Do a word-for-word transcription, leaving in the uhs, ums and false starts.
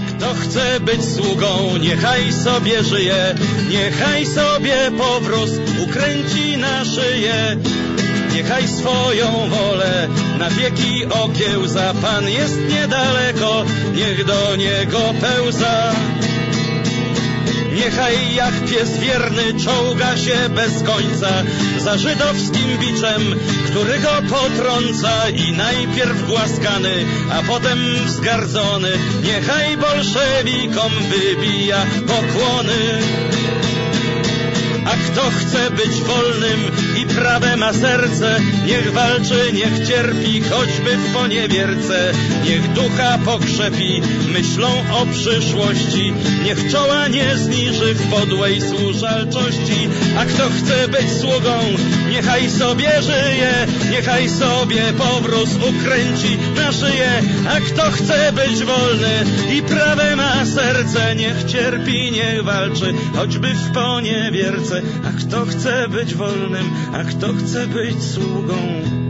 Kto chce być sługą, niechaj sobie żyje, niechaj sobie powróz ukręci na szyję. Niechaj swoją wolę na wieki okiełza, Pan jest niedaleko, niech do Niego pełza. Niechaj jak pies wierny czołga się bez końca za żydowskim biczem, który go potrąca i najpierw głaskany, a potem wzgardzony, niechaj bolszewikom wybija pokłony. A kto chce być wolnym i prawe ma serce, niech walczy, niech cierpi, choćby w poniewierce. Niech ducha pokrzepi myślą o przyszłości, niech czoła nie zniży w podłej służalczości. A kto chce być sługą, niechaj sobie żyje, niechaj sobie powróz ukręci na szyję. A kto chce być wolny i prawe ma serce, niech cierpi, niech walczy, choćby w poniewierce. A kto chce być wolnym, a kto chce być sługą,